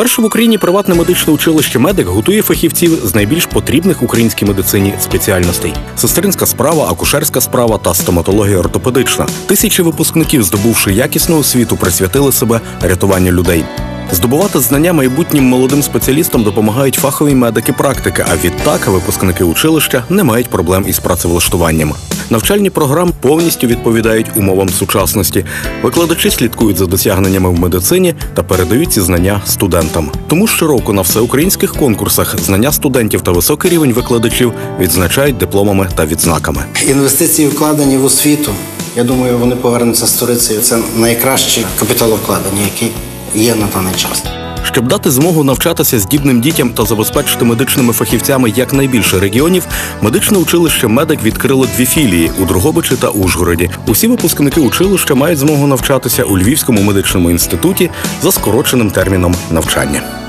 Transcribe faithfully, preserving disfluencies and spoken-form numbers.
Перше в Україні приватне медичне училище «Медик» готує фахівців з найбільш потрібних українській медицині спеціальностей – сестринська справа, акушерська справа та стоматологія ортопедична. Тисячі випускників, здобувши якісну освіту, присвятили себе рятуванню людей. Здобувати знання майбутнім молодим спеціалістам допомагають фахові медики-практики, а відтак випускники училища не мають проблем із працевлаштуванням. Навчальні програми повністю відповідають умовам сучасності. Викладачі слідкують за досягненнями в медицині та передають ці знання студентам. Тому щороку на всеукраїнських конкурсах знання студентів та високий рівень викладачів відзначають дипломами та відзнаками. Інвестиції, вкладені в освіту, я думаю, вони повернуться сторицею. Це найкраще капіталовкладення, яке є на даний час. Щоб дати змогу навчатися здібним дітям та забезпечити медичними фахівцями якнайбільше регіонів, медичне училище «Медик» відкрило дві філії – у Дрогобичі та Ужгороді. Усі випускники училища мають змогу навчатися у Львівському медичному інституті за скороченим терміном навчання.